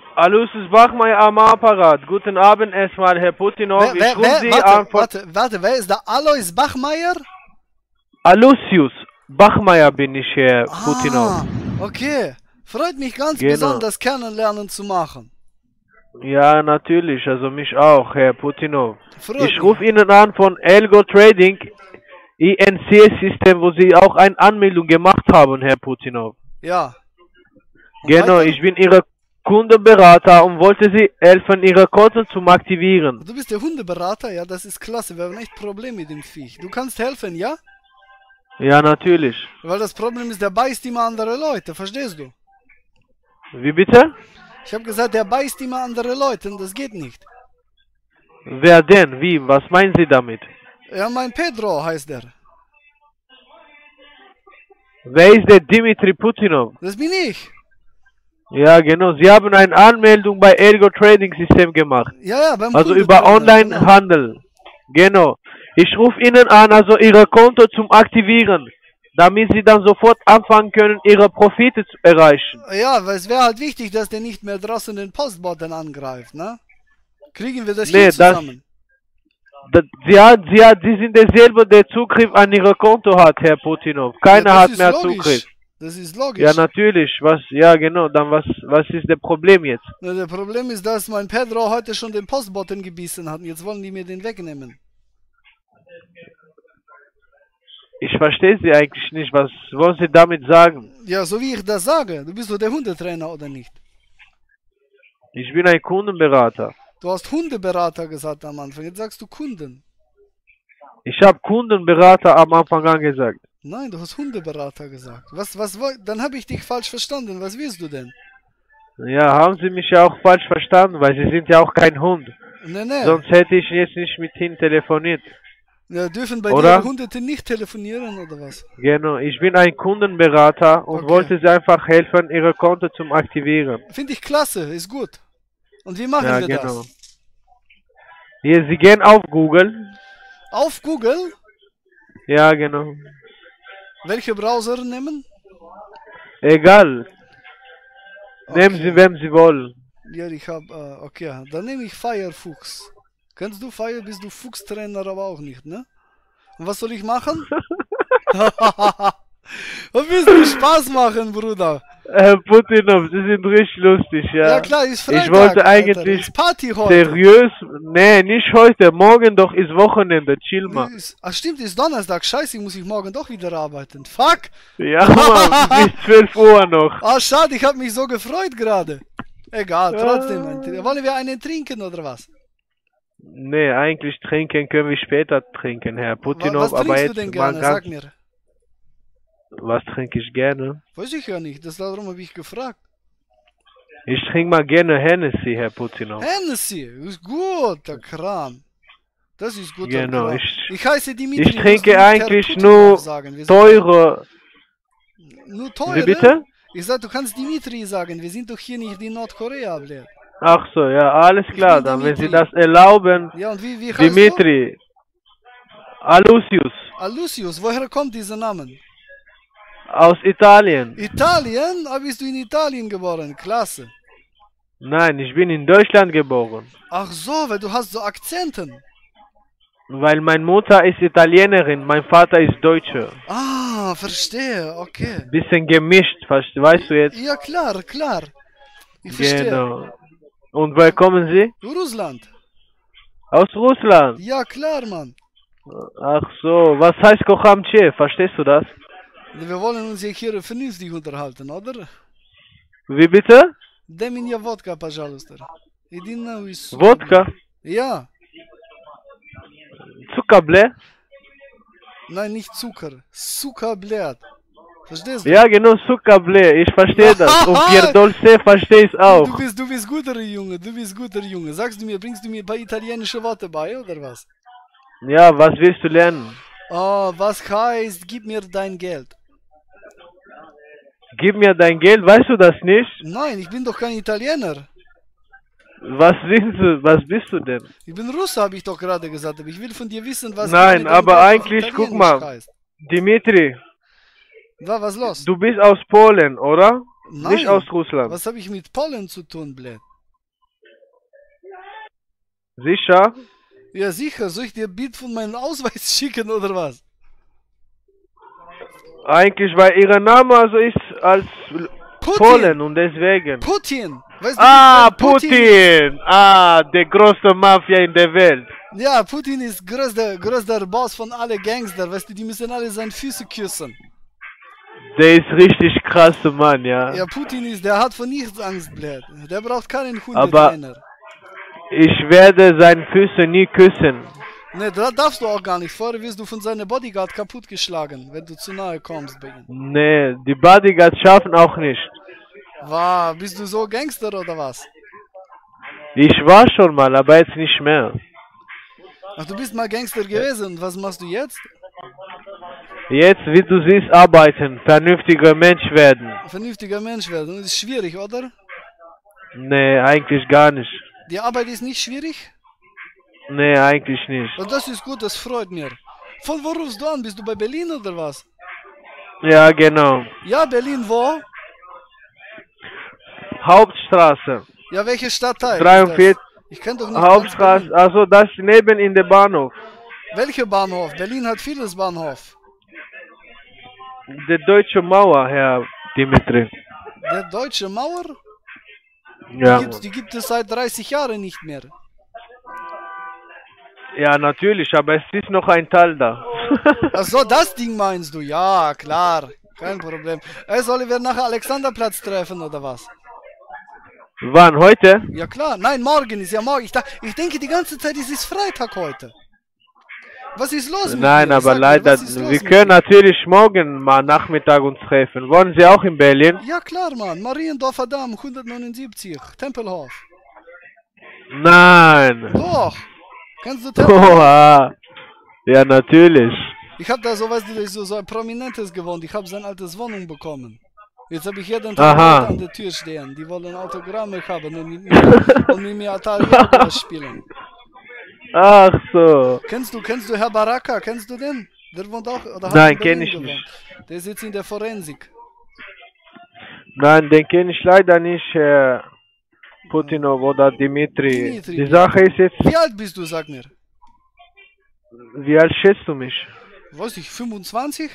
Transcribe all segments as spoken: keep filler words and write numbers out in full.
Aloysius Bachmeier am Apparat. Guten Abend erstmal, Herr Putinov. Wer, wer, Ich rufe wer, Sie warte, an von warte, warte, wer ist der Alois Bachmeier? Aloysius Bachmeier bin ich, Herr Putinov. Ah, okay. Freut mich ganz Genau. besonders kennenlernen zu machen. Ja, natürlich, also mich auch, Herr Putinov. Freut Ich mich. rufe Ihnen an von Elgo Trading, I N C S-System, wo Sie auch eine Anmeldung gemacht haben, Herr Putinov. Ja. Und Genau, weiter? ich bin Ihr Kundenberater und wollte Sie helfen, Ihre Konten zu aktivieren. Du bist der Hundeberater? Ja, das ist klasse. Wir haben echt Probleme mit dem Viech. Du kannst helfen, ja? Ja, natürlich. Weil das Problem ist, der beißt immer andere Leute, verstehst du? Wie bitte? Ich habe gesagt, der beißt immer andere Leute und das geht nicht. Wer denn? Wie? Was meinen Sie damit? Ja, mein Pedro heißt der. Wer ist der Dimitri Putinov? Das bin ich. Ja, genau. Sie haben eine Anmeldung bei Elgo Trading System gemacht. Ja, ja, beim Also Kunde über drin, Online-Handel. Genau. Ich rufe Ihnen an, also Ihre Konto zum Aktivieren, damit Sie dann sofort anfangen können, Ihre Profite zu erreichen. Genau. Ja, weil es wäre halt wichtig, dass der nicht mehr draußen den Postboten angreift, ne? Kriegen wir das Nee, hier das- zusammen? Das, Sie, hat, Sie, hat, Sie sind derselbe, der Zugriff an Ihr Konto hat, Herr Putinov. Keiner ja, das hat ist mehr logisch. Zugriff. Das ist logisch. Ja, natürlich. Was? Ja, genau. Dann was? Was ist das Problem jetzt? Na, der Problem ist, dass mein Pedro heute schon den Postboten gebissen hat und jetzt wollen die mir den wegnehmen. Ich verstehe Sie eigentlich nicht. Was wollen Sie damit sagen? Ja, so wie ich das sage. Du bist doch der Hundetrainer, oder nicht? Ich bin ein Kundenberater. Du hast Hundeberater gesagt am Anfang. Jetzt sagst du Kunden. Ich habe Kundenberater am Anfang an gesagt. Nein, du hast Hundeberater gesagt. Was, was, woll- dann habe ich dich falsch verstanden. Was willst du denn? Ja, haben Sie mich ja auch falsch verstanden, weil Sie sind ja auch kein Hund. Nee, nee. Sonst hätte ich jetzt nicht mit Ihnen telefoniert. Ja, dürfen bei Oder? dir Hundete nicht telefonieren, oder was? Genau, ich bin ein Kundenberater und Okay. wollte Sie einfach helfen, Ihre Konto zum Aktivieren. Finde ich klasse, ist gut. Und wie machen Ja, wir genau. das? Hier, Sie gehen auf Google. Auf Google? Ja, genau. Welche Browser nehmen? Egal. Nehmen Okay. Sie, wem Sie wollen. Ja, ich habe, äh, okay, dann nehme ich Firefox. Kennst du Fire? Bist du Fuchstrainer, aber auch nicht, ne? Und was soll ich machen? Und willst du Spaß machen, Bruder? Herr Putinov, Sie sind richtig lustig, ja. Ja, klar, ist Freitag. Ich wollte Alter. eigentlich Ist Party heute. seriös. Nee, nicht heute. Morgen doch ist Wochenende. Chill mal. Ist, ach stimmt, ist Donnerstag. Scheiße, muss ich morgen doch wieder arbeiten. Fuck. Ja, Mann, bis zwölf Uhr noch. Ah, schade, ich habe mich so gefreut gerade. Egal, trotzdem. Ein- Wollen wir einen trinken oder was? Nee, eigentlich trinken können wir später trinken, Herr Wa- Putinov. Was aber trinkst jetzt du denn mal gerne? ganz, Sag mir. Was trinke ich gerne? Weiß ich ja nicht, das darum habe ich gefragt. Ich trinke mal gerne Hennessy, Herr Putinov. Hennessy, ist gut, der Kram. Das ist gut. Genau, Kram. ich- ich heiße Dimitri. ich musst trinke du Herr eigentlich Putinov nur sagen. Wir sind- Teure. Nur teure? Wie bitte? Ich sag, du kannst Dimitri sagen. Wir sind doch hier nicht in Nordkorea, Blair. Ach so, ja, alles klar. bin Dann, wenn Sie Dimitri. das erlauben, Ja, und wie, wie heißt Dimitri. Aloysius. du? Alucius, woher kommt dieser Name? Aus Italien. Italien? Ah, bist du in Italien geboren? Klasse. Nein, ich bin in Deutschland geboren. Ach so, weil du hast so Akzenten. Weil meine Mutter ist Italienerin, mein Vater ist Deutscher. Ah, verstehe, okay. Bisschen gemischt, weißt weißt du jetzt? Ja, klar, klar. Ich verstehe. Genau. Und woher kommen Sie? Russland. Aus Russland. Ja, klar, Mann. Ach so, was heißt Kochamche? Verstehst du das? Wir wollen uns hier vernünftig unterhalten, oder? Wie bitte? Дай мне водка, пожалуйста. Иди нахуй, сука. Wodka? Ja. Zuckerblä? Nein, nicht Zucker. Zucker, блядь. Verstehst du? Ja, genau, Zuckerblä. Ich verstehe das. Und Pierre Dolce verstehe ich Du auch. bist, du bist guter Junge, du bist guter Junge. Sagst du mir, bringst du mir ein paar italienische Worte bei, oder was? Ja, was willst du lernen? Oh, was heißt, gib mir dein Geld? Gib mir dein Geld, weißt du das nicht? Nein, ich bin doch kein Italiener. Was sind du, was bist du denn? Ich bin Russe, habe ich doch gerade gesagt. Aber ich will von dir wissen, was Nein, dein aber Geld auf eigentlich, guck Italienisch mal. heißt. Dimitri, Wa, was los? du bist aus Polen, oder? Nein. Nicht aus Russland. Was habe ich mit Polen zu tun, blöd? Sicher? Ja, sicher. Soll ich dir ein Bild von meinem Ausweis schicken oder was? Eigentlich, weil ihr Name also ist als Putin! Polen und deswegen. Putin! Weißt du, Ah, wie- Putin! Putin! Ah, der größte Mafia in der Welt. Ja, Putin ist größter, größter Boss von alle Gangster. Weißt du, die müssen alle seine Füße küssen. Der ist richtig krasser Mann, ja. Ja, Putin ist, der hat vor nichts Angst, blöd. Der braucht keinen Aber- Hundetrainer. Ich werde seine Füße nie küssen. Ne, da darfst du auch gar nicht. Vorher wirst du von seiner Bodyguard kaputtgeschlagen, wenn du zu nahe kommst bei ihm. Nee, die Bodyguards schaffen auch nicht. Wow, bist du so Gangster oder was? Ich war schon mal, aber jetzt nicht mehr. Ach, du bist mal Gangster gewesen. Und was machst du jetzt? Jetzt, wie du siehst, arbeiten, vernünftiger Mensch werden. Vernünftiger Mensch werden. Das ist schwierig, oder? Nee, eigentlich gar nicht. Die Arbeit ist nicht schwierig? Nee, eigentlich nicht. Und das ist gut, das freut mir. Von wo rufst du an? Bist du bei Berlin oder was? Ja, genau. Ja, Berlin wo? Hauptstraße. Ja, welche Stadtteil? dreiundvierzig. ist das? Ich kenn doch nicht ganz Hauptstraße, Berlin. also das neben in der Bahnhof. Welcher Bahnhof? Berlin hat vieles Bahnhof. Der Deutsche Mauer, Herr Dimitri. Der Deutsche Mauer? Ja. Die, gibt's, die gibt es seit dreißig Jahren nicht mehr. Ja, natürlich, aber es ist noch ein Teil da. Ach so, das Ding meinst du? Ja, klar. Kein Problem. Ey, sollen wir nachher Alexanderplatz treffen oder was? Wann? Heute? Ja klar. Nein, morgen ist ja morgen. Ich, da, ich denke die ganze Zeit, es ist Freitag heute. Was ist los mit Nein, dir? aber Sag mir, leider, was ist los wir mit können dir? natürlich morgen mal Nachmittag uns treffen. Wollen Sie auch in Berlin? Ja klar, Mann. Mariendorfer Damm, hundertneunundsiebzig. Tempelhof. Nein. Doch. Kennst du Tempelhof? Oha. Ja, natürlich. Ich habe da so, weißt du, so, so ein Prominentes gewohnt. Ich habe sein altes Wohnung bekommen. Jetzt habe ich jeden Tag Aha. Leute an der Tür stehen. Die wollen Autogramme haben und mit mir, und mit mir Atari Jaguar spielen. Ach so. Kennst du, kennst du Herr Baraka? Kennst du den? Der wohnt auch, oder hat Nein, in Berlin kenn ich gewohnt. nicht. Der sitzt in der Forensik. Nein, den kenne ich leider nicht, Herr Putinov oder Dimitri. Dimitri. Die Sache ist jetzt, Wie alt bist du, sag mir? wie alt schätzt du mich? Weiß ich, fünfundzwanzig?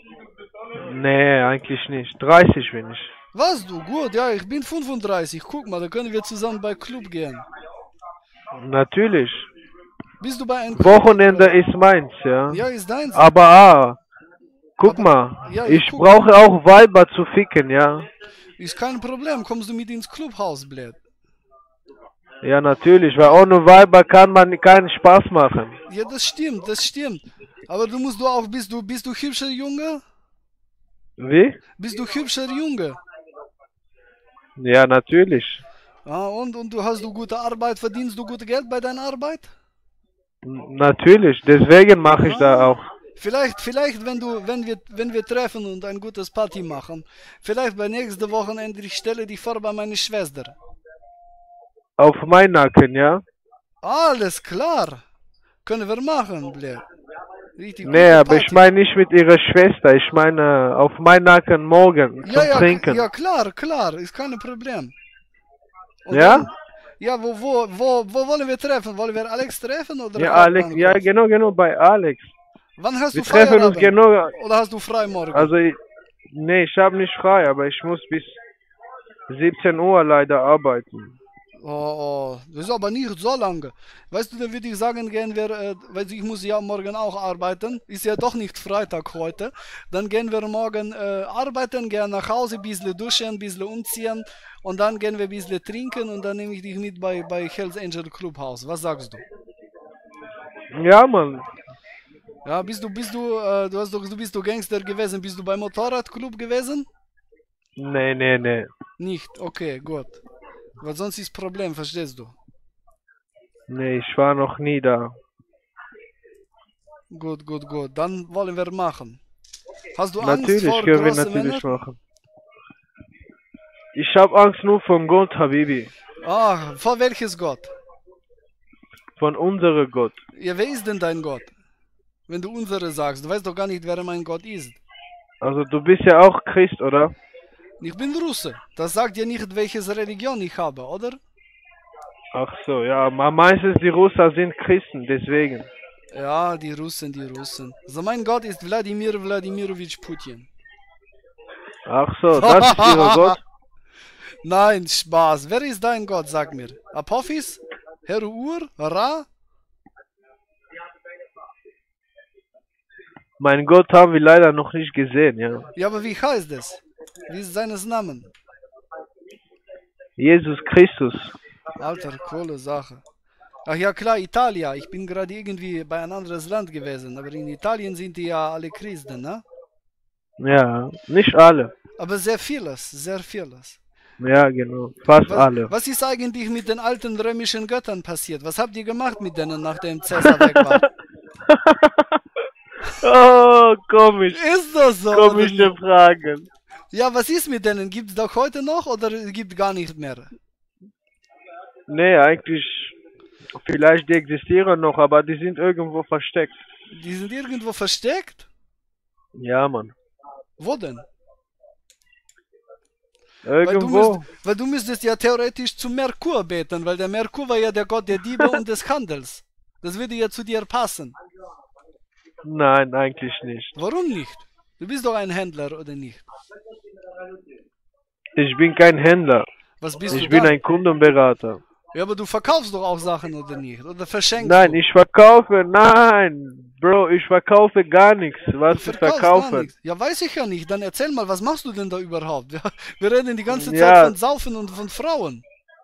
Nee, eigentlich nicht. dreißig bin ich. Was du? Gut, ja, ich bin fünfunddreißig. Guck mal, da können wir zusammen bei Club gehen. Natürlich. Bist du bei einem Club? Wochenende ist meins, ja. Ja, ist deins. Aber ah, guck Aber- mal, ja, ich ich guck. brauche auch Weiber zu ficken, ja. Ist kein Problem. Kommst du mit ins Clubhaus, blöd? Ja, natürlich, weil ohne Weiber kann man keinen Spaß machen. Ja, das stimmt, das stimmt. Aber du musst du auch, bist du, bist du hübscher Junge? Wie? Bist du hübscher Junge? Ja, natürlich. Ah, und, und du hast du gute Arbeit, verdienst du gut Geld bei deiner Arbeit? N- Natürlich, deswegen mache ich Ah. da auch. Vielleicht, vielleicht, wenn du, wenn wir, wenn wir treffen und ein gutes Party machen, vielleicht bei nächste Wochenende, ich stelle dich vor bei meiner Schwester. Auf meinen Nacken, ja? Alles klar. Können wir machen, blöd. Richtig Nee, gute aber ich Party. meine nicht mit ihrer Schwester, ich meine auf meinen Nacken morgen zum Ja, ja, Trinken. ja, klar, klar, ist kein Problem. Und Ja? dann- ja, wo, wo, wo, wo wollen wir treffen? Wollen wir Alex treffen oder? Ja, Hauptmann Alex, ja, kurz? genau, genau, bei Alex. Wann hast Wir du treffen uns Feierabend? genau, Oder hast du frei morgen? also, ich, nee, ich habe nicht frei, aber ich muss bis siebzehn Uhr leider arbeiten. Oh, oh, das ist aber nicht so lange. Weißt du, dann würde ich sagen, gehen wir, äh, weil ich muss ja morgen auch arbeiten. Ist ja doch nicht Freitag heute. Dann gehen wir morgen äh, arbeiten, gehen nach Hause, ein bisschen duschen, ein bisschen umziehen und dann gehen wir ein bisschen trinken und dann nehme ich dich mit bei, bei Hells Angel Clubhaus. Was sagst du? Ja, Mann. Ja, bist du, bist du, äh, du hast doch, du bist du Gangster gewesen, bist du beim Motorradclub gewesen? Nee, nee, nee. Nicht, okay, gut. Weil sonst ist Problem, verstehst du? Nee, ich war noch nie da. Gut, gut, gut. Dann wollen wir machen. Hast du Angst Natürlich vor können wir großen natürlich Männern? machen. Ich habe Angst nur vom Gott, Habibi. Ah, vor welches Gott? Von unserem Gott. Ja, wer ist denn dein Gott? Wenn du unsere sagst, du weißt doch gar nicht, wer mein Gott ist. Also du bist ja auch Christ, oder? Ich bin Russe. Das sagt ja nicht, welches Religion ich habe, oder? Ach so, ja, aber meistens die Russen sind Christen, deswegen. Ja, die Russen, die Russen. Also mein Gott ist Wladimir Wladimirovich Putin. Ach so, das ist ihr Gott. Nein, Spaß. Wer ist dein Gott, sag mir? Apophis? Herr Ur? Ra? Mein Gott haben wir leider noch nicht gesehen, ja. Ja, aber wie heißt es? Wie ist seines Namen? Jesus Christus. Alter, coole Sache. Ach ja klar, Italia. Ich bin gerade irgendwie bei ein anderes Land gewesen. Aber in Italien sind die ja alle Christen, ne? Ja, nicht alle. Aber sehr vieles, sehr vieles. Ja, genau, fast Was, alle. was ist eigentlich mit den alten römischen Göttern passiert? Was habt ihr gemacht mit denen, nachdem Caesar weg war? Oh, komisch. Ist das so? Komische Fragen. Ja, was ist mit denen? Gibt es doch heute noch oder gibt gar nicht mehr? Nee, eigentlich, vielleicht die existieren noch, aber die sind irgendwo versteckt. Die sind irgendwo versteckt? Ja, Mann. Wo denn? Irgendwo. Weil du, müsst, weil du müsstest ja theoretisch zu Merkur beten, weil der Merkur war ja der Gott der Diebe und des Handels. Das würde ja zu dir passen. Nein, eigentlich nicht. Warum nicht? Du bist doch ein Händler, oder nicht? Ich bin kein Händler. Was bist Ich du bin dann? ein Kundenberater. Ja, aber du verkaufst doch auch Sachen, oder nicht? Oder verschenkst Nein, du? ich verkaufe, nein, Bro, ich verkaufe gar nichts. Was Du zu verkaufst gar verkaufen? nichts. Ja, weiß ich ja nicht. Dann erzähl mal, was machst du denn da überhaupt? Wir, wir reden die ganze Zeit Ja. von Saufen und von Frauen.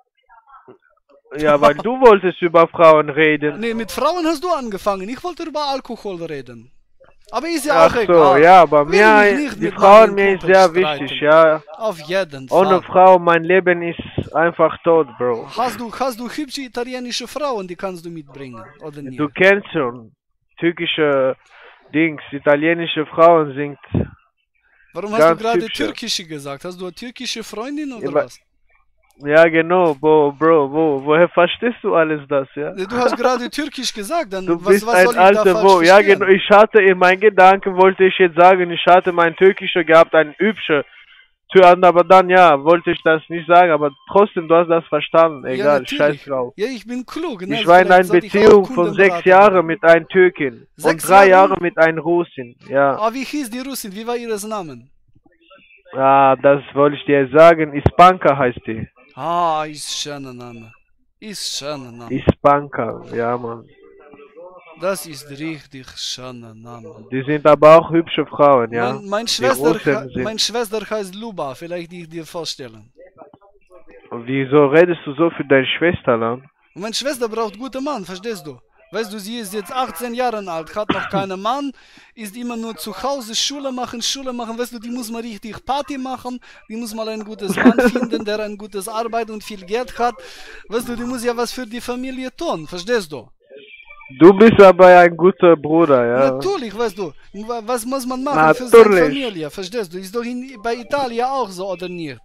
Ja, weil du wolltest über Frauen reden. Nee, mit Frauen hast du angefangen. Ich wollte über Alkohol reden. Aber ist ja auch Ach so, egal. ja, aber Will mich mir, nicht die mit Frauen, meinen mir ist Kumpels sehr streiten. wichtig, ja. Auf jeden Fall. Ohne Frau, mein Leben ist einfach tot, Bro. Hast du, hast du hübsche italienische Frauen, die kannst du mitbringen, oder nicht? Du kennst schon, türkische Dings, italienische Frauen sind... Warum hast ganz du gerade hübsche. türkische gesagt? Hast du eine türkische Freundin oder Ja, aber- was? Ja, genau, Bro, Bro, wo, woher verstehst du alles das, ja? Nee, Du hast gerade türkisch gesagt, dann Du was, bist was ein soll ich da alter falsch Wo. Ja, verstehen? genau. Ich hatte in meinen Gedanken, wollte ich jetzt sagen, ich hatte mein türkischer gehabt, ein hübscher Tür, aber dann, ja, wollte ich das nicht sagen, aber trotzdem, du hast das verstanden. Egal, natürlich. scheiß drauf. Ja, ich bin klug. Ne? Ich war in Vielleicht einer sollte ich auch Beziehung von Kundenberater sechs Jahren werden. mit einer Türkin Sechs und drei Jahre? Jahre mit einer Russin, ja. Ah, wie hieß die Russin? Wie war ihres Namen? Ah, das wollte ich dir sagen, Ispanka heißt die. Ah, ist schöner Name. Ist schöner Name. Ispanka, ja, Mann. Das ist richtig schöner Name. Die sind aber auch hübsche Frauen, ja. Mein, mein, Die Schwester, Russen sind- mein Schwester heißt Luba, vielleicht ich dir vorstellen. Und wieso redest du so für deine Schwester, dann? Und meine Schwester braucht guten Mann, verstehst du? Weißt du, sie ist jetzt achtzehn Jahre alt, hat noch keinen Mann, ist immer nur zu Hause, Schule machen, Schule machen, weißt du, die muss mal richtig Party machen, die muss mal ein gutes Mann finden, der ein gutes Arbeit und viel Geld hat. Weißt du, die muss ja was für die Familie tun, verstehst du? Du bist aber ein guter Bruder, ja. Natürlich, weißt du, wa- was muss man machen Natürlich. für seine Familie, verstehst du? Ist doch in, bei Italien auch so, oder nicht?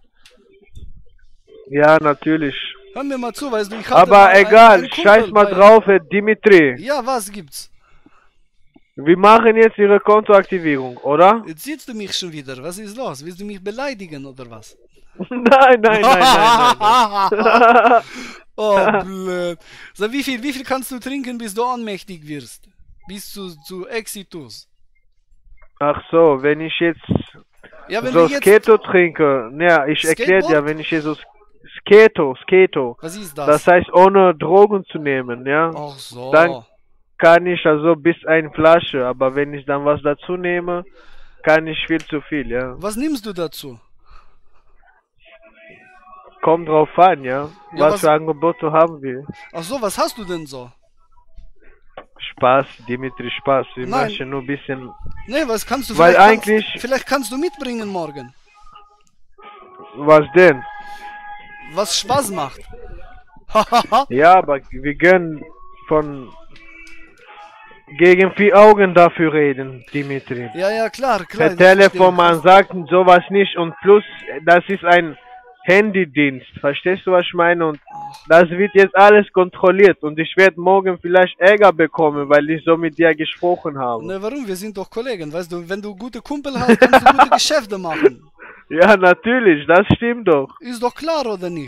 Ja, natürlich. Hör mir mal zu, weißt du, ich hatte Aber mal egal, einen Kumpel scheiß mal bei- drauf, Herr Dimitri. Ja, was gibt's? Wir machen jetzt Ihre Kontoaktivierung, oder? Jetzt siehst du mich schon wieder, was ist los? Willst du mich beleidigen, oder was? Nein, nein, nein, nein, nein. nein. Oh, blöd. So, wie viel, wie viel kannst du trinken, bis du ohnmächtig wirst? Bis zu, zu Exitus. Ach so, wenn ich jetzt Ja, wenn so wir jetzt... Sketo trinke, ja, ich erkläre dir, Skateboard? wenn ich jetzt so Sketo, Sketo, Was ist das? das heißt ohne Drogen zu nehmen, ja, Ach so. Dann- kann ich also bis eine Flasche, aber wenn ich dann was dazu nehme, kann ich viel zu viel, ja. Was nimmst du dazu? Kommt drauf an, ja. Ja, was, was- für Angebote haben wir? Ach so, was hast du denn so? Spaß, Dimitri, Spaß. Wir Nein. möchten nur ein bisschen. Nee, was kannst du Weil vielleicht... eigentlich- Kannst, vielleicht kannst du mitbringen morgen. Was denn? Was Spaß macht. Hahaha. Ja, aber wir können von gegen vier Augen dafür reden, Dimitri. Ja, ja, klar, klar. Per das Telefon, verstehe man ich. sagt sowas nicht und plus, das ist ein Handydienst. Verstehst du, was ich meine? Und das wird jetzt alles kontrolliert und ich werde morgen vielleicht Ärger bekommen, weil ich so mit dir gesprochen habe. Ne, warum? Wir sind doch Kollegen, weißt du, wenn du gute Kumpel hast, kannst du gute Geschäfte machen. Ja, natürlich, das stimmt doch. Ist doch klar, oder nicht?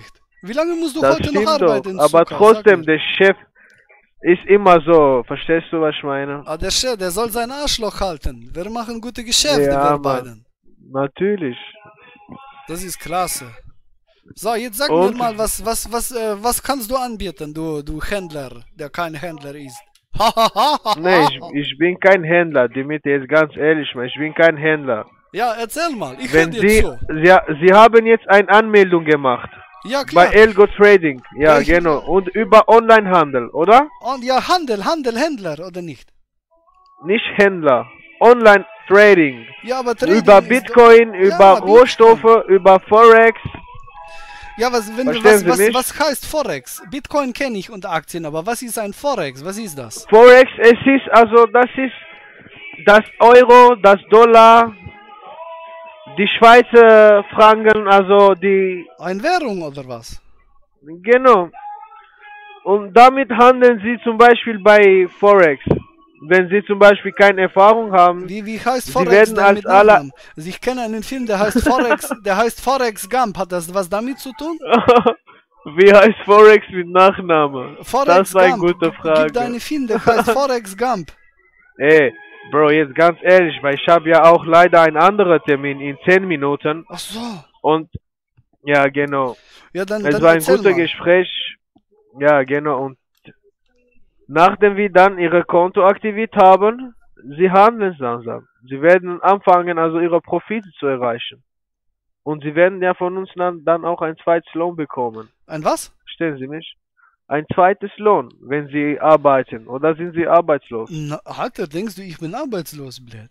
Wie lange musst du Das heute noch stimmt arbeiten? doch. Aber Zucker? Sag trotzdem, mir. der Chef ist immer so. Verstehst du, was ich meine? Ah, der Chef, der soll sein Arschloch halten. Wir machen gute Geschäfte, Ja, wir Mann. beiden. Natürlich. Das ist klasse. So, jetzt sag Und? mir mal, was, was, was, äh, was kannst du anbieten, du, du Händler, der kein Händler ist? Nee, ich, ich bin kein Händler, Dimitri, jetzt ganz ehrlich, Mann, ich bin kein Händler. Ja, erzähl mal, ich höre Wenn dir Sie, zu. Sie, Sie haben jetzt eine Anmeldung gemacht. Ja, klar. Bei Elgo Trading, ja, Ja, ich- genau. Und über Onlinehandel, oder? Und ja, Handel, Handel, Händler, oder nicht? Nicht Händler. Online Trading. Ja, aber Trading Über ist Bitcoin, doch- über ja, Rohstoffe, über Forex. Ja, was, wenn du, Verstehen was, Sie was, mich? was heißt Forex? Bitcoin kenne ich und Aktien, aber was ist ein Forex? Was ist das? Forex, es ist also, das ist das Euro, das Dollar, die Schweizer Franken, also die, Eine Währung oder was? genau. Und damit handeln Sie zum Beispiel bei Forex. Wenn Sie zum Beispiel keine Erfahrung haben, Wie, wie heißt Sie Forex werden denn als mit aller- Nachnamen? Also ich kenne einen Film, der heißt Forex, der heißt Forex Gump. Hat das was damit zu tun? wie heißt Forex mit Nachname? Forex Das ist eine Gump. gute Gib- Frage. Gib deine Film, der heißt Forex Gump. Ey, Bro, jetzt ganz ehrlich, weil ich habe ja auch leider einen anderen Termin in zehn Minuten Ach so. und ja, genau. Ja, dann, Es dann war ein erzähl guter mal. Gespräch. Ja, genau. Und nachdem wir dann ihre Konto aktiviert haben, sie handeln langsam. Sie werden anfangen, also ihre Profite zu erreichen. Und sie werden ja von uns dann, dann auch ein zweites Lohn bekommen. Ein was? Verstehen Sie mich? Ein zweites Lohn, wenn sie arbeiten. Oder sind sie arbeitslos? Na, Alter, denkst du, ich bin arbeitslos, blöd?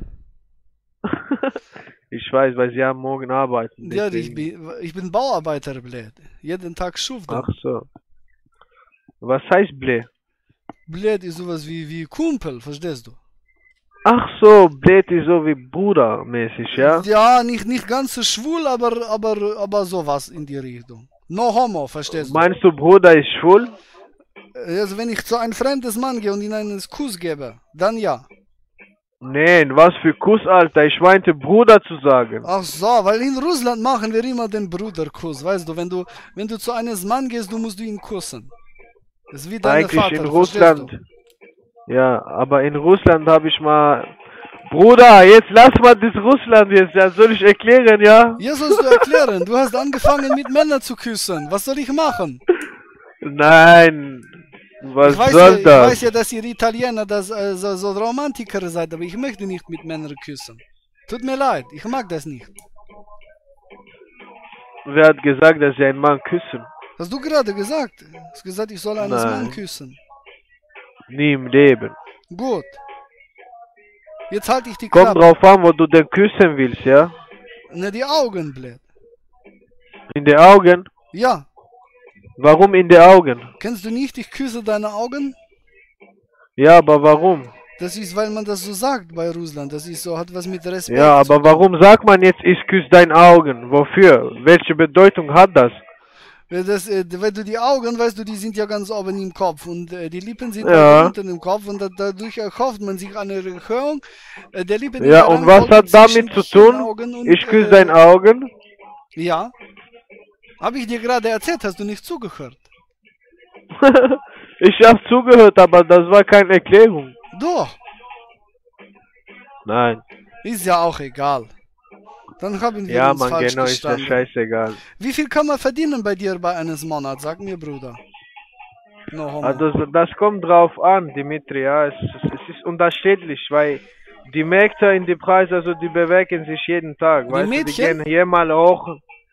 Ich weiß, weil sie am Morgen arbeiten. Ja, ich deswegen. bin, ich bin Bauarbeiter, blöd. Jeden Tag schuften. Ach so. Was heißt Blä? Blöd ist sowas wie, wie Kumpel, verstehst du? Ach so, Blät ist so wie Bruder-mäßig, ja? Ja, nicht, nicht ganz so schwul, aber, aber, aber sowas in die Richtung. No homo, verstehst du? Meinst du, Bruder ist schwul? Also wenn ich zu einem fremdes Mann gehe und ihm einen Kuss gebe, dann ja. Nein, was für Kuss, Alter. Ich meinte Bruder zu sagen. Ach so, weil in Russland machen wir immer den Bruderkuss, weißt du, wenn du, wenn du zu einem Mann gehst, du musst du ihn kussen. Das ist wie dein Eigentlich Vater, in verstehst Russland. du? Ja, aber in Russland habe ich mal... Bruder, jetzt lass mal das Russland jetzt. Ja, soll ich erklären, ja? Ja, sollst du erklären, du hast angefangen mit Männern zu küssen. Was soll ich machen? Nein. Was Ich weiß, soll ja, ich das? weiß ja, dass ihr Italiener das, äh, so, so Romantiker seid, aber ich möchte nicht mit Männern küssen. Tut mir leid, ich mag das nicht. Wer hat gesagt, dass sie einen Mann küssen? Hast du gerade gesagt? Du hast gesagt, ich soll eines Nein. Mann küssen. Nie im Leben. Gut. Jetzt halte ich die Kommt Klappe. drauf an, wo du den küssen willst, ja? Ne, die Augen, blöd. In die Augen? Ja. Warum in die Augen? Kennst du nicht, ich küsse deine Augen? Ja, aber warum? Das ist, weil man das so sagt bei Russland. Das ist so, hat was mit Respekt Ja, zu aber warum sagt man jetzt, ich küsse deine Augen? Wofür? Welche Bedeutung hat das? Weil, das, äh, weil du die Augen, weißt du, die sind ja ganz oben im Kopf und äh, die Lippen sind Ja. halt unten im Kopf und da, dadurch erhofft man sich eine Erhöhung äh, der Lippen. Ja, und was hat damit zu tun? Ich küsse deine Augen? Ja. Habe ich dir gerade erzählt, hast du nicht zugehört? Ich habe zugehört, aber das war keine Erklärung. Doch, Nein. ist ja auch egal. Dann haben wir Ja, uns man, falsch genau, ist ja gestanden. scheißegal. Wie viel kann man verdienen bei dir bei eines Monats? Sag mir, Bruder. No homo. Also das kommt drauf an, Dimitri, ja. Es, es ist unterschiedlich, weil die Märkte in die Preise, also die bewegen sich jeden Tag. Die Weißt du, die Mädchen? gehen hier mal hoch.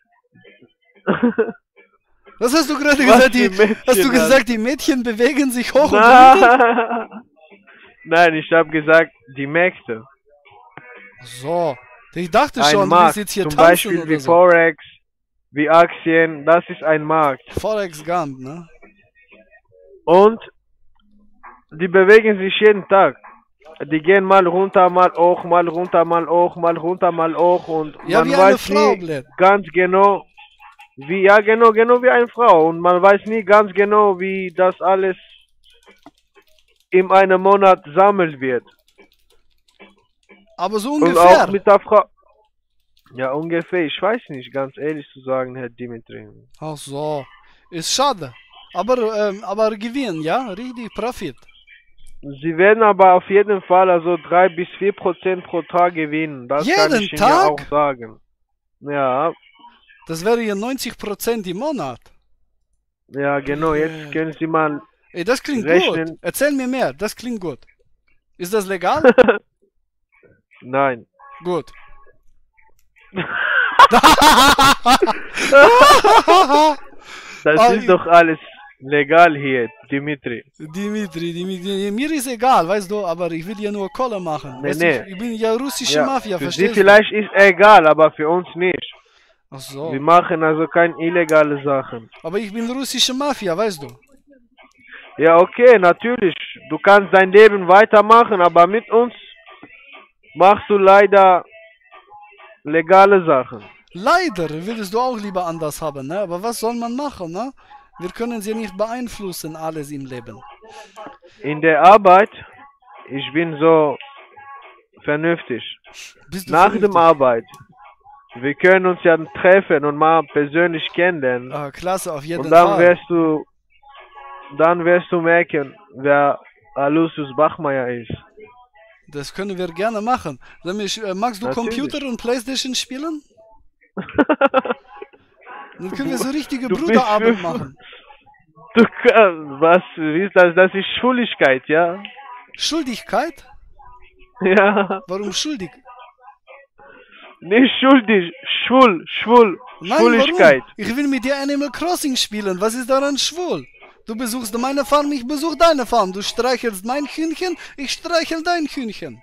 Was hast du gerade Was gesagt? Die, für Mädchen, hast du Alter? gesagt, die Mädchen bewegen sich hoch und runter? Nein, Nein, ich habe gesagt, die Märkte. So. Ich dachte Ein schon, du Markt, willst jetzt hier zum tanzen Beispiel oder wie so. Forex, wie Aktien, das ist ein Markt. Forex Gump, ne? Und die bewegen sich jeden Tag. Die gehen mal runter, mal hoch, mal runter, mal hoch, mal runter, mal hoch und Ja, man wie eine weiß Frau, nie blöd. ganz genau, wie, ja genau, genau wie eine Frau und man weiß nie ganz genau, wie das alles in einem Monat sammelt wird. Aber so Und ungefähr. auch mit der Frau, Ja, ungefähr. Ich weiß nicht, ganz ehrlich zu sagen, Herr Dimitri. Ach so. Ist schade. Aber, ähm, aber Gewinn, ja? Richtig Profit. Sie werden aber auf jeden Fall also drei bis vier Prozent pro Tag gewinnen. Das kann Jeden ich Ihnen ja Tag? auch sagen. Ja, Das wäre ja neunzig Prozent im Monat. ja, genau. Jetzt können Sie mal Ey, das klingt rechnen. gut. Erzähl mir mehr. Das klingt gut. Ist das legal? Nein. Gut. Das Ah, ist doch alles legal hier, Dimitri. Dimitri, Dimitri, mir ist egal, weißt du, aber ich will ja nur Kohle machen. Nee, Weißt du, nee. ich, ich bin ja russische Ja, Mafia, für Sie verstehst du? vielleicht ist egal, aber für uns nicht. Ach so. Wir machen also keine illegale Sachen. Aber ich bin russische Mafia, weißt du? Ja, okay, natürlich. Du kannst dein Leben weitermachen, aber mit uns machst du leider legale Sachen. Leider würdest du auch lieber anders haben, ne? Aber was soll man machen, ne? Wir können sie nicht beeinflussen, alles im Leben. In der Arbeit, ich bin so vernünftig. Bist du Nach vernünftig? dem Arbeit, wir können uns ja treffen und mal persönlich kennenlernen. Ah, klasse, auf jeden Und dann Fall. wirst du, dann wirst du merken, wer Aloysius Bachmeier ist. Das können wir gerne machen. Sag mir, äh, magst du Natürlich. Computer und Playstation spielen? Dann können wir so richtige Du bist Bruderabend fünf- machen. Du kannst, was, wie ist das? Das ist Schuldigkeit, ja? Schuldigkeit? Ja, Warum schuldig? nicht schuldig, schwul, schwul, Nein, Schwuligkeit. warum? Ich will mit dir Animal Crossing spielen. Was ist daran schwul? Du besuchst meine Farm, ich besuch deine Farm. Du streichelst mein Hühnchen, ich streichel dein Hühnchen.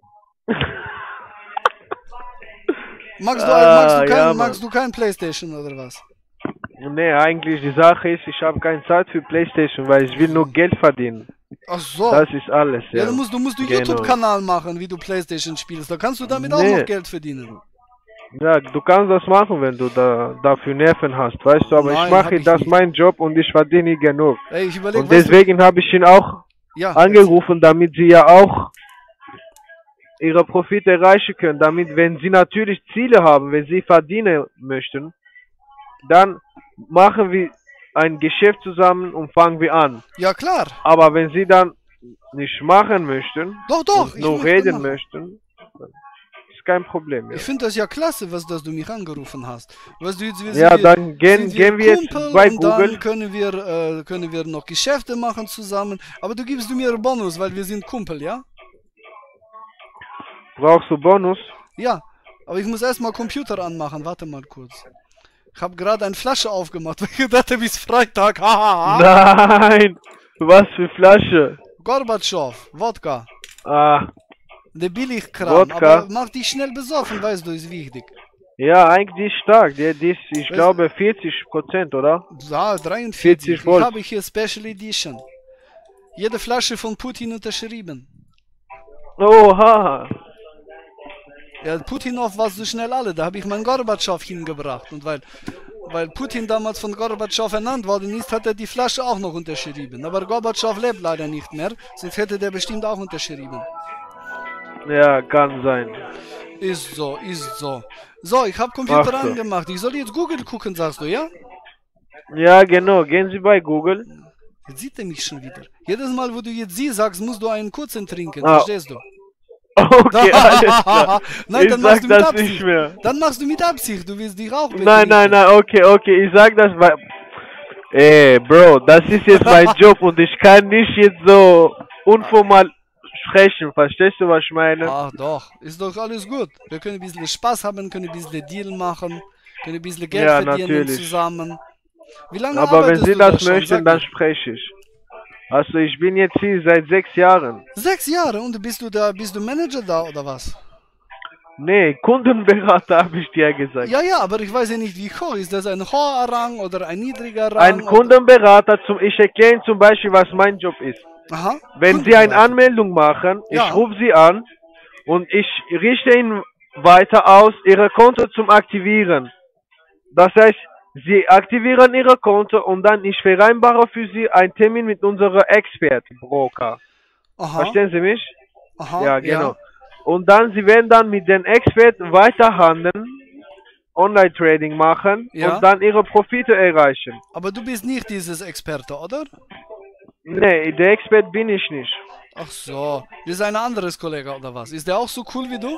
Magst du, Ah, magst, du kein, ja, Mann. magst du kein Playstation oder was? Nee, eigentlich die Sache ist, ich habe keine Zeit für Playstation, weil ich will nur Geld verdienen. Ach so. Das ist alles, ja, ja. dann musst du musst du Genau. YouTube-Kanal machen, wie du Playstation spielst. Da kannst du damit auch Nee. noch Geld verdienen. Ja, du kannst das machen, wenn du da dafür Nerven hast, weißt du, aber Nein, ich hab mache ich das nicht. mein Job und ich verdiene genug. Ey, ich überlege, Und deswegen habe ich ihn auch ja, angerufen, damit sie ja auch ihre Profite erreichen können, damit, wenn sie natürlich Ziele haben, wenn sie verdienen möchten, dann machen wir ein Geschäft zusammen und fangen wir an. ja klar. Aber wenn sie dann nicht machen möchten, Doch, doch. und ich nur möchte reden machen. möchten, dann ist kein Problem. Ja, Ich finde das ja klasse, was, dass du mich angerufen hast. Weißt du, jetzt, wir ja sind dann gehen, sind gehen wir jetzt Kumpel bei und Google. dann können wir, äh, können wir noch Geschäfte machen zusammen. Aber du gibst du mir einen Bonus, weil wir sind Kumpel, ja? Brauchst du Bonus? Ja, aber ich muss erstmal Computer anmachen. Warte mal kurz. Ich habe gerade eine Flasche aufgemacht, weil ich dachte, bis Freitag. Nein! Was für Flasche? Gorbatschow, Wodka. Ah, Der Billigkram. Wodka. Aber mach dich schnell besoffen, weißt du, ist wichtig. ja, eigentlich stark. Der, die ist, ich Weißt- glaube, vierzig Prozent, oder? Ja, dreiundvierzig. vierzig Ich Volt. habe hier Special Edition. Jede Flasche von Putin unterschrieben. Oha! Ja, Putinov war so schnell alle, da habe ich meinen Gorbatschow hingebracht. Und weil, weil Putin damals von Gorbatschow ernannt worden ist, hat er die Flasche auch noch unterschrieben. Aber Gorbatschow lebt leider nicht mehr, sonst hätte der bestimmt auch unterschrieben. Ja, kann sein. Ist so, ist so. So, ich habe Computer Ach so. angemacht. Ich soll jetzt Google gucken, sagst du, ja? Ja, genau. Gehen Sie bei Google. Jetzt sieht er mich schon wieder. Jedes Mal, wo du jetzt sie sagst, musst du einen kurzen trinken, Ah. verstehst du? Okay, alles klar. Nein, Ich dann sag machst du mit das Absicht. nicht mehr. Dann machst du mit Absicht, du willst dich auch Nein, nein, nein, okay, okay. Ich sag das, weil... Ey, Bro, das ist jetzt mein Job und ich kann nicht jetzt so unformal sprechen. Verstehst du, was ich meine? Ach doch, ist doch alles gut. Wir können ein bisschen Spaß haben, können ein bisschen Deal machen, können ein bisschen Geld Ja, verdienen natürlich. zusammen. Wie lange Aber wenn arbeitest Sie du da das schon? möchten, Sag dann mir. spreche ich. Also ich bin jetzt hier seit sechs Jahren. Sechs Jahre und bist du da, bist du Manager da oder was? Nee, Kundenberater habe ich dir gesagt. Ja, ja, aber ich weiß ja nicht, wie hoch. Ist das ein hoher Rang oder ein niedriger Rang? Ein Kundenberater, zum, ich erkläre Ihnen zum Beispiel, was mein Job ist. Oder? Aha. Wenn Sie eine Kundenberater. Anmeldung machen, Ja. ich rufe Sie an und ich richte Ihnen weiter aus, Ihre Konto zum Aktivieren. Das heißt, Sie aktivieren Ihre Konto und dann ich vereinbare für Sie einen Termin mit unserem Expert-Broker. Aha. Verstehen Sie mich? Aha. Ja, genau. Und dann, Sie werden dann mit den Experten weiterhandeln Online-Trading machen Ja. und dann ihre Profite erreichen. Aber du bist nicht dieses Experte, oder? Nee, der Expert bin ich nicht. Ach so, das ist ein anderes Kollege oder was? Ist der auch so cool wie du?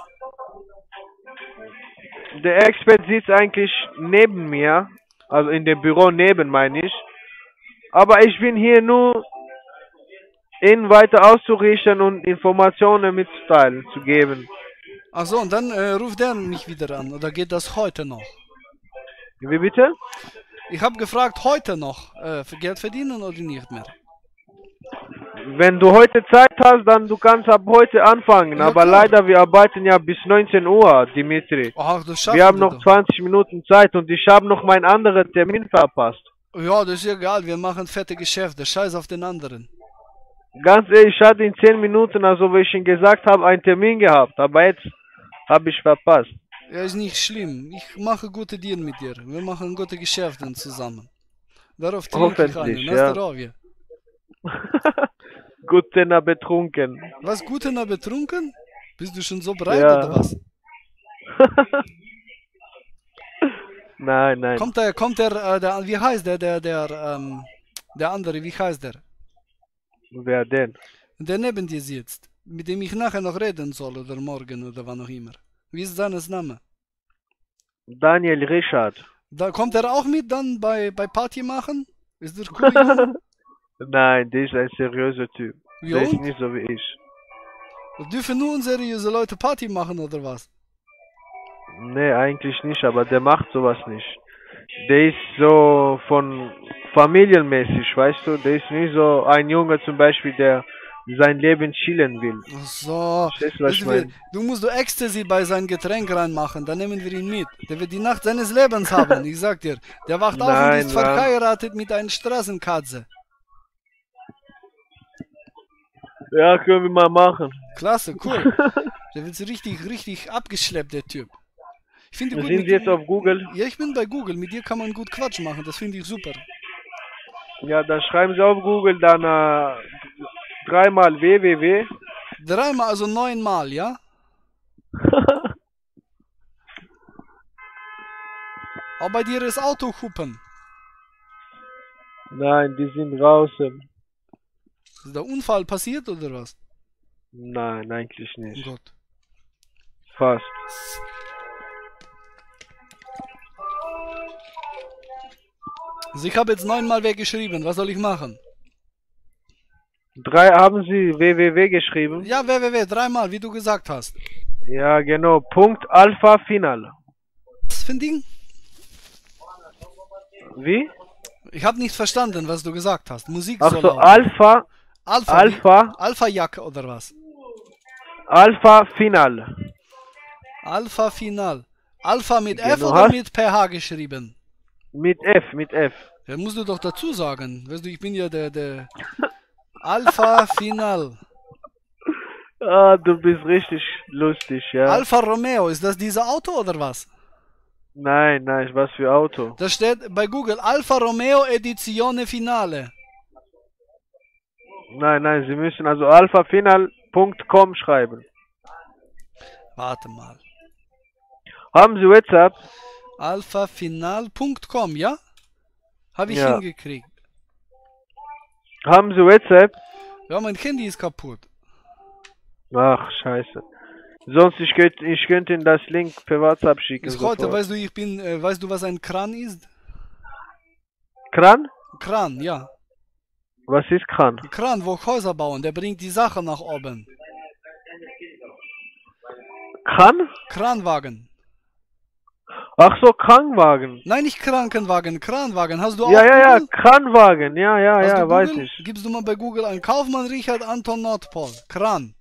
Der Expert sitzt eigentlich neben mir, also in dem Büro neben, meine ich. Aber ich bin hier nur, ihn weiter auszurichten und Informationen mitzuteilen, zu geben. Ach so, und dann äh, ruft der mich wieder an, oder geht das heute noch? Wie bitte? Ich habe gefragt, heute noch äh, für Geld verdienen oder nicht mehr? Wenn du heute Zeit hast, dann du kannst ab heute anfangen. Ja, aber klar. leider, wir arbeiten ja bis neunzehn Uhr, Dimitri. Ach, das schaffen Wir haben wir noch doch. zwanzig Minuten Zeit und ich habe noch meinen anderen Termin verpasst. Ja, das ist egal, wir machen fette Geschäfte, scheiß auf den anderen. Ganz ehrlich, ich hatte in zehn Minuten, also wie ich Ihnen gesagt habe, einen Termin gehabt. Aber jetzt habe ich verpasst. Ja, ist nicht schlimm. Ich mache gute Deal mit dir. Wir machen gute Geschäfte zusammen. Darauf trinke ich Hoffentlich, einen. ja. Nastarovje. Guten Abend betrunken. Was, Gutener betrunken? Bist du schon so breit Ja. oder was? Nein, nein. Kommt der, kommt der, äh, der, wie heißt der, der, der, ähm, der andere, wie heißt der? Wer denn? Der neben dir sitzt, mit dem ich nachher noch reden soll oder morgen oder wann auch immer. Wie ist seines Name? Daniel Richard. Da kommt er auch mit dann bei, bei Party machen? Ist der cool? Junge? Nein, der ist ein seriöser Typ. Ja, Der ist und? nicht so wie ich. Dürfen nur unseriöse Leute Party machen oder was? Nee, eigentlich nicht, aber der macht sowas nicht. Der ist so von familienmäßig, weißt du? Der ist nicht so ein Junge zum Beispiel, der sein Leben chillen will. Ach so. Verstehst du, was ich Weißt du, wir- meine? du musst du Ecstasy bei sein Getränk reinmachen, dann nehmen wir ihn mit. Der wird die Nacht seines Lebens haben, ich sag dir. Der wacht auf und Nein, ist Mann. verheiratet mit einer Straßenkatze. Ja, können wir mal machen. Klasse, cool. Der wird so richtig, richtig abgeschleppt, der Typ. Ich finde gut Sind mit Sie jetzt auf Google? Ja, ich bin bei Google. Mit dir kann man gut Quatsch machen. Das finde ich super. Ja, dann schreiben Sie auf Google dann äh, dreimal www. Dreimal, also neunmal, ja? Aber bei dir ist Autohupen. Nein, die sind draußen. Ist der Unfall passiert oder was? Nein, eigentlich Oh nicht. Gott. Fast. Also ich habe jetzt neunmal weggeschrieben. Was soll ich machen? Drei haben Sie www geschrieben? Ja, www, dreimal, wie du gesagt hast. Ja, genau. Punkt Alpha Final. Was für ein Ding? Wie? Ich habe nicht verstanden, was du gesagt hast. Musik Ach soll so, laufen. Alpha, Alpha. Alpha, Alpha Jack oder was? Alpha Final. Alpha Final. Alpha mit Genau, F oder hast- mit P H geschrieben? Mit F, mit F. Ja, musst du doch dazu sagen. Weißt du, ich bin ja der, der Alpha Final. Ah, du bist richtig lustig, ja. Alfa Romeo, ist das dieser Auto oder was? Nein, nein, was für Auto. Da steht bei Google Alfa Romeo Edizione Finale. Nein, nein, Sie müssen also alphafinal punkt com schreiben. Warte mal. Haben Sie WhatsApp? alphafinal punkt com, ja? Habe ich Ja. hingekriegt. Haben Sie WhatsApp? Ja, mein Handy ist kaputt. Ach, scheiße. Sonst, ich könnte ich könnt Ihnen das Link per WhatsApp schicken. Bis heute, sofort. weißt du, ich bin, äh, weißt du, was ein Kran ist? Kran? Kran, ja. Was ist Kran? Ein Kran, wo Häuser bauen, der bringt die Sachen nach oben. Kran? Kranwagen. Ach so, Kranwagen. Nein, nicht Krankenwagen, Kranwagen. Hast du auch Ja, ja, ja, Google? Kranwagen. Ja, ja, Hast ja, du weiß Google? ich. Gibst du mal bei Google ein Kaufmann Richard Anton Nordpol. Kran.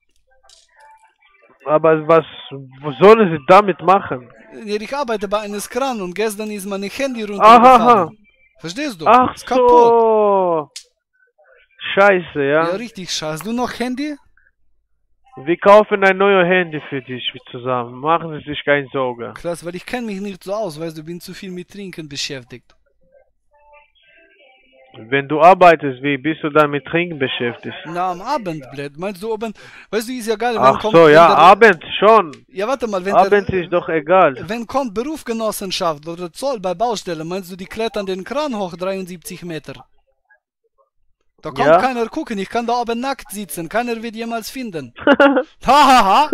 Aber was, was sollen Sie damit machen? Ja, ich arbeite bei einem Kran und gestern ist mein Handy Aha, runtergefallen. Verstehst du? Ach Ist kaputt. so. Scheiße, Ja, ja. richtig scheiße. Hast du noch Handy? Wir kaufen ein neues Handy für dich zusammen. Machen Sie sich keine Sorge. Krass, weil ich kenne mich nicht so aus, weißt du, bin zu viel mit Trinken beschäftigt. Wenn du arbeitest, wie bist du dann mit Trinken beschäftigt? Na, am Abend, blöd. Meinst du, oben, weißt du, ist ja geil, wenn Ach kommt... so, wenn ja, der, Abend schon. Ja, warte mal, wenn Abend der, ist doch egal. wenn kommt Berufsgenossenschaft oder Zoll bei Baustelle, meinst du, die klettern den Kran hoch dreiundsiebzig Meter? Da kommt Ja. keiner gucken, ich kann da oben nackt sitzen, keiner wird jemals finden. Hahaha.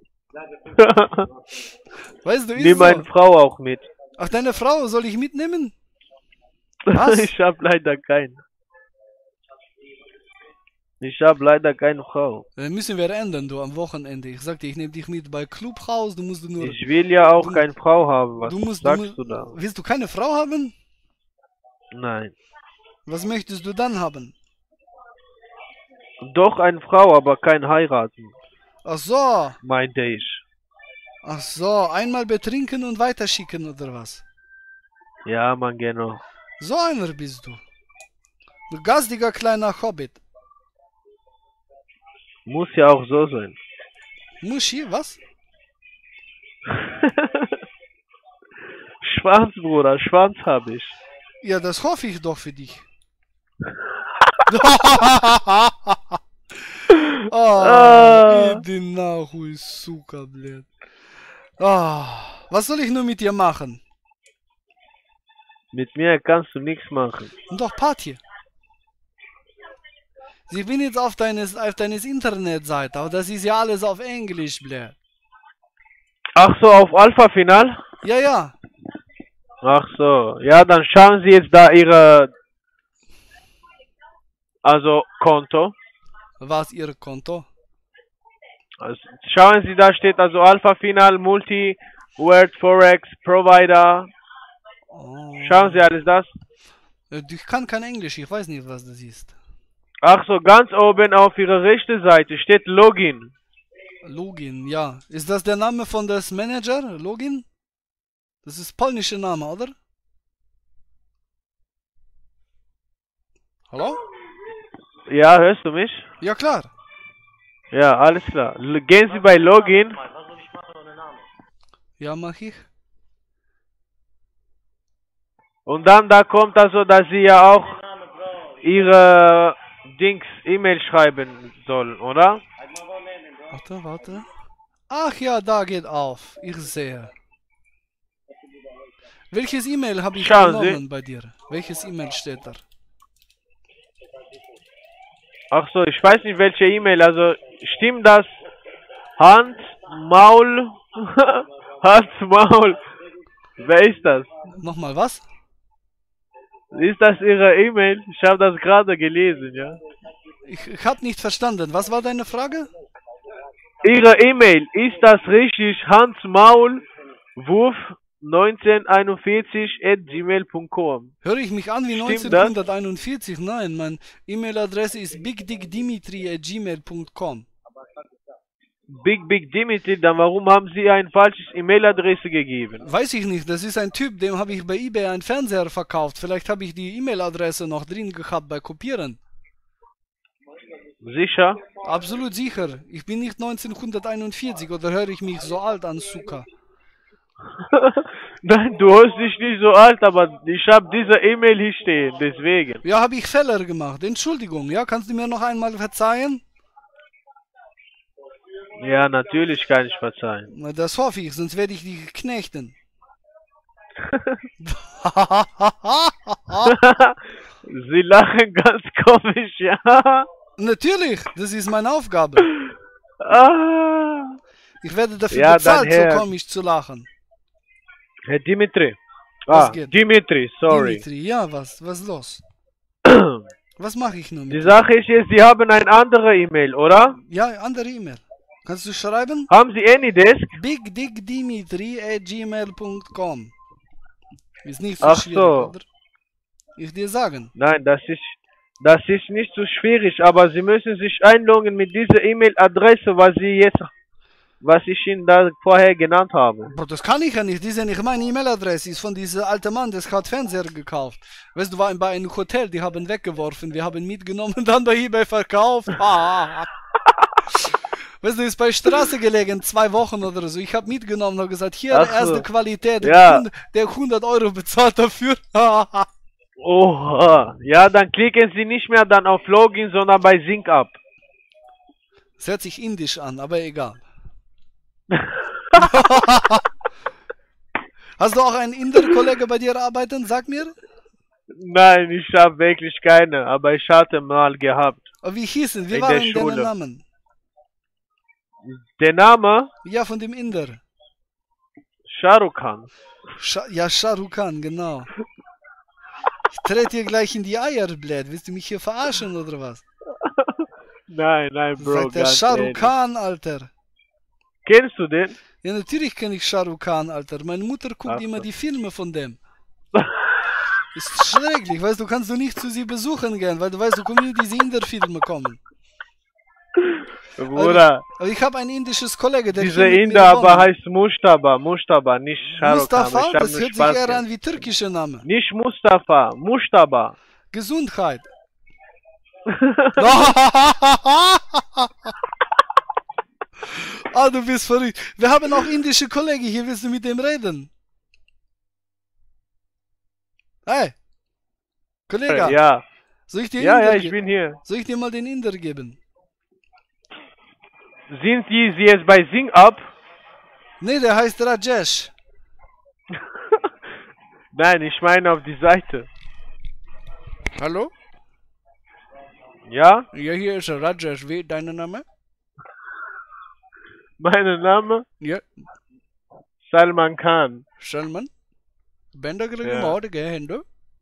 Weißt du, ist Nimm so. meine Frau auch mit. Ach, deine Frau soll ich mitnehmen? Was? Ich hab leider keinen. Ich hab leider keine Frau. Dann müssen wir ändern, du, am Wochenende. Ich sag dir, ich nehme dich mit bei Clubhaus, du musst nur... Ich will ja auch du, keine Frau haben. Was du musst, sagst du, du da? Willst du keine Frau haben? Nein. Was möchtest du dann haben? Doch eine Frau, aber kein heiraten, Ach so, meinte ich. ach so, einmal betrinken und weiterschicken oder was? Ja, man, genau. So einer bist du. Du garstiger kleiner Hobbit. Muss ja auch so sein. Muschi, was? Schwanz, Bruder, Schwanz hab ich. Ja, das hoffe ich doch für dich. Ah. Oh, iди нахуй, сука, блядь. Ah, was soll ich nur mit dir machen? Mit mir kannst du nichts machen. Doch, Party. Ich bin jetzt auf deines, auf deines Internetseite, aber das ist ja alles auf Englisch, blöd. Ach so, auf Alpha-Final? Ja, ja. Ach so, ja, dann schauen Sie jetzt da Ihre, also Konto. Was Ihr Konto? Also, schauen Sie, da steht also Alpha-Final, Multi, Word, Forex, Provider. Oh. Schauen Sie alles das? Äh, Ich kann kein Englisch, ich weiß nicht, was das ist. Ach so, ganz oben auf Ihrer rechten Seite steht Login. Login, ja. Ist das der Name von des Manager? Login? Das ist polnischer Name, oder? Hallo? Ja, hörst du mich? Ja, klar. Ja, alles klar. L Gehen Sie bei Login. Ja, mach ich. Und dann da kommt also, dass Sie ja auch Ihre Dings E-Mail schreiben sollen, oder? Warte, warte. Ach ja, da geht auf. Ich sehe. Welches E-Mail habe ich Schauen genommen Sie. bei dir? Welches E-Mail steht da? Ach so, ich weiß nicht welche E-Mail, also stimmt das? Hand, Maul, Hand, Maul. Wer ist das? Nochmal was? Ist das Ihre E-Mail? Ich habe das gerade gelesen, ja. Ich, ich habe nicht verstanden. Was war deine Frage? Ihre E-Mail, ist das richtig? Hans Maul, Wurf neunzehnhunderteinundvierzig at gmail punkt com. Höre ich mich an wie Stimmt das? neunzehnhunderteinundvierzig? Nein, meine E-Mail-Adresse ist bigdickdimitri at gmail punkt com. Big Big Dimitri, dann warum haben Sie ein falsches E-Mail-Adresse gegeben? Weiß ich nicht, das ist ein Typ, dem habe ich bei eBay einen Fernseher verkauft. Vielleicht habe ich die E-Mail-Adresse noch drin gehabt bei Kopieren. Sicher? Absolut sicher. Ich bin nicht neunzehnhunderteinundvierzig oder höre ich mich so alt an, Zucker? Nein, du hörst dich nicht so alt, aber ich habe diese E-Mail hier stehen, deswegen. Ja, habe ich Fehler gemacht. Entschuldigung, ja? Kannst du mir noch einmal verzeihen? Ja, natürlich kann ich verzeihen. Na, das hoffe ich, sonst werde ich dich knechten. Sie lachen ganz komisch, ja? Natürlich, das ist meine Aufgabe. Ah. Ich werde dafür Ja, bezahlt, dann Herr- so komisch zu lachen. Herr Dimitri. Was Ah, geht? Dimitri, sorry. Dimitri, ja, was, was los? Was mache ich nun Die mit? Sache ist jetzt, Sie haben eine andere E-Mail, oder? Ja, andere E-Mail. Kannst du schreiben? Haben Sie Anydesk? bigdickdimitri at gmail punkt com. Ist nicht so Ach schwierig, so. oder? Ich dir sagen. Nein, das ist, das ist nicht so schwierig, aber Sie müssen sich einloggen mit dieser E-Mail-Adresse, was Sie jetzt, was ich Ihnen da vorher genannt habe. Bro, das kann ich ja nicht. Das ist ja nicht meine E-Mail-Adresse. Ist von diesem alten Mann, der hat Fernseher gekauft. Weißt du, war bei einem Hotel, die haben weggeworfen. Wir haben mitgenommen und dann bei eBay verkauft. Ah. Weißt du, ist bei Straße gelegen, zwei Wochen oder so. Ich habe mitgenommen und gesagt, hier Ach so. erste Qualität. Ja. Der hundert Euro bezahlt dafür. Oha. Ja, dann klicken Sie nicht mehr dann auf Login, sondern bei Sync ab. Es hört sich indisch an, aber egal. Hast du auch einen Inder-Kollege bei dir arbeiten? Sag mir. Nein, ich habe wirklich keine, aber ich hatte mal gehabt. Aber wie hießen? Wie In waren der deine Schule. Namen? Der Name? Ja, von dem Inder. Shahrukh Khan. Scha ja, Shahrukh Khan, genau. Ich trete dir gleich in die Eier, blöd. Willst du mich hier verarschen oder was? Nein, nein, Bro, Sagt der ganz Shahrukh ehrlich. Khan, Alter. Kennst du den? Ja, natürlich kenne ich Shahrukh Khan, Alter. Meine Mutter guckt Ach so. immer die Filme von dem. Ist schrecklich, weißt du, kannst du nicht zu sie besuchen gehen, weil du weißt, du kommst nur diese Inder-Filme kommen. Bruder, Aber ich habe ein indisches Kollege, der dieser hier mit mir Inder aber gewohnt. heißt Mushtaba, Mushtaba, nicht Shahrukh Khan. Mustafa, Ich hab das nur hört sich Spaß eher gemacht. an wie türkischer Name. Nicht Mustafa, Mushtaba. Gesundheit. Ah, du bist verrückt. Wir haben auch indische Kollegen hier, willst du mit dem reden? Hey, Kollege, Ja, soll ich dir ja, Inder ja, ich ge- bin hier. soll ich dir mal den Inder geben? Sind Sie, Sie jetzt bei Sing Up? Nee, der heißt Rajesh. Nein, ich meine auf die Seite. Hallo? Ja? Ja, hier ist er, Rajesh. Wie dein Name? Mein Name? Ja, Salman Khan. Salman. Bender Ja. Gregor, gell, Hendo?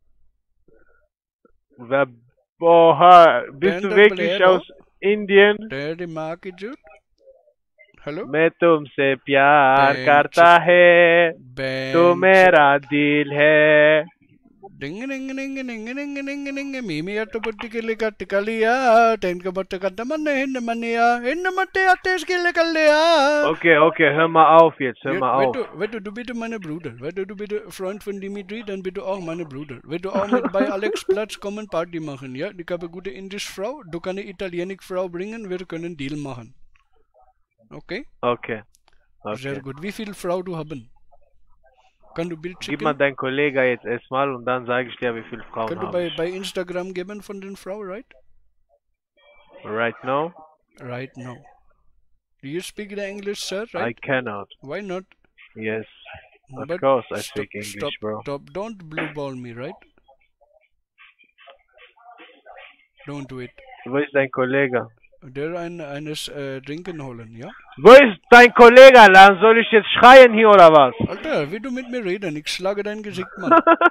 Wer, boah, bist du Bender wirklich Blero. aus Indien? Der die Marke Jude. Hallo? मैं तुमसे प्यार Ben- करता है Ben. तो मेरा दिल है Ding ding ding ding ding ding ding ding Mimi at particularly Katikalia, Tenka Batakataman, Hindamania, Hindamate Ateskilekalia. Okay, okay, hör mal auf jetzt, hör mal Wenn auf. du, wenn du, du bitte meine Bruder, wenn du, du bitte Freund von Dimitri, dann bitte auch meine Bruder. Wenn du auch mit bei Alex Platz kommen, Party machen, ja? Ich habe eine gute indische Frau, du kannst eine italienische Frau bringen, wir können Deal machen. Okay? Okay, Sehr okay. gut. Wie viel Frau du haben? Kann du Bild Gib schicken? mal deinen Kollegen jetzt erstmal und dann sage ich dir, wie viele Frauen Kann du haben. bei, bei Instagram geben von den Frau, right? Right now, Right now. Do you speak the English, sir? I Right? cannot. Why not? Yes, of But course I stop, speak English, stop, bro. Stop. Don't blue ball me, right? Don't do it. Wo ist dein Kollege? Der ein eines äh, Trinken holen, ja? Wo ist dein Kollege? Dann soll ich jetzt schreien hier oder was? Alter, wie du mit mir reden, ich schlage dein Gesicht, Mann.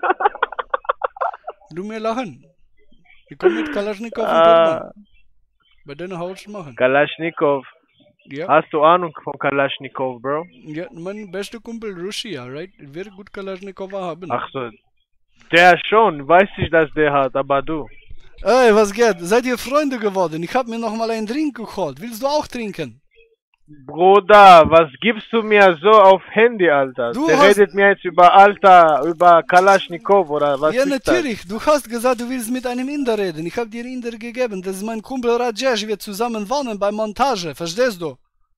Du mir lachen. Ich komm mit Kalaschnikow und Ah, Turban. Bei deinem Haus machen. Kalaschnikow. Ja? Hast du Ahnung von Kalaschnikow, Bro? Ja, mein bester Kumpel Russia, right? Wird gut Kalaschnikow haben. Ach so. Der schon, weiß ich, dass der hat, aber du. Ey, was geht? Seid ihr Freunde geworden? Ich hab mir noch mal einen Drink geholt. Willst du auch trinken? Bruder, was gibst du mir so auf Handy, Alter? Du Der hast- redet mir jetzt über Alter, über Kalaschnikow oder was Ja, ist natürlich. Du hast gesagt, du willst mit einem Inder reden. Ich hab dir Inder gegeben. Das ist mein Kumpel Rajesh. Wir zusammen wohnen bei Montage. Verstehst du?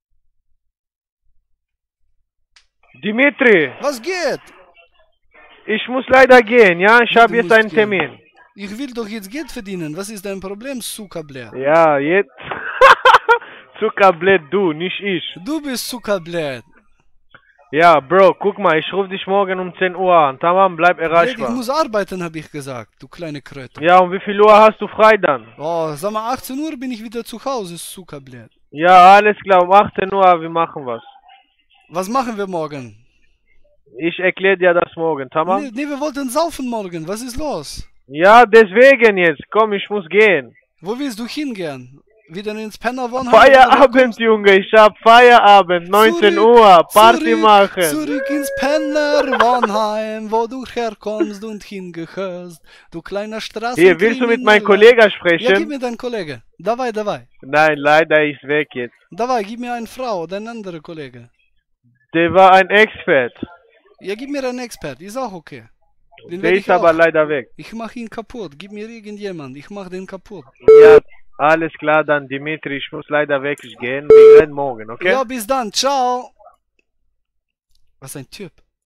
das? Dimitri, Was geht? ich muss leider gehen, ja? Ich Du habe jetzt musst einen gehen. Termin. Ich will doch jetzt Geld verdienen. Was ist dein Problem, Zuckerbläh? Ja, jetzt. Zuckerblät, du, nicht ich. Du bist Zuckerbläh. Ja, Bro, guck mal, ich rufe dich morgen um zehn Uhr an. Tamam, bleib Ich erreichbar. muss arbeiten, habe ich gesagt. Du kleine Kröte. Ja, um wie viel Uhr hast du frei dann? Oh, sag mal, achtzehn Uhr bin ich wieder zu Hause, Zuckerbläh. Ja, alles klar, um achtzehn Uhr, wir machen was. Was machen wir morgen? Ich erkläre dir das morgen, tamam? Nee, nee, wir wollten saufen morgen. Was ist los? Ja, deswegen jetzt. Komm, ich muss gehen. Wo willst du hingehen? Wieder ins Pennerwohnheim? Feierabend, Junge. Ich hab Feierabend. neunzehn Uhr. Party zurück, machen. Zurück ins Pennerwohnheim, wo du herkommst und hingehörst. Du kleiner Straße. Hier, willst du mit meinem Kollegen Ja, gib sprechen? mir deinen Kollege. Dabei, dabei. Nein, leider ist weg jetzt. Dabei, gib mir eine Frau oder einen anderen Kollege. Der war ein Expert. Ja, gib mir einen Expert. Ist auch okay. Den Der werd ist ich aber auch. leider weg. Ich mach ihn kaputt. Gib mir irgendjemand. Ich mach den kaputt. Ja, alles klar, dann Dimitri. Ich muss leider wirklich gehen. Wir reden morgen, okay? Ja, bis dann. Ciao. Was ein Typ.